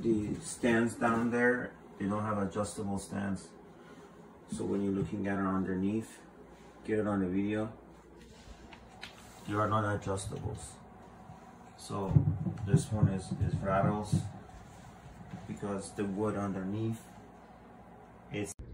the stands down there, they don't have adjustable stands. So when you're looking at it underneath, get it on the video, they are not adjustables. So this one is rattles because the wood underneath is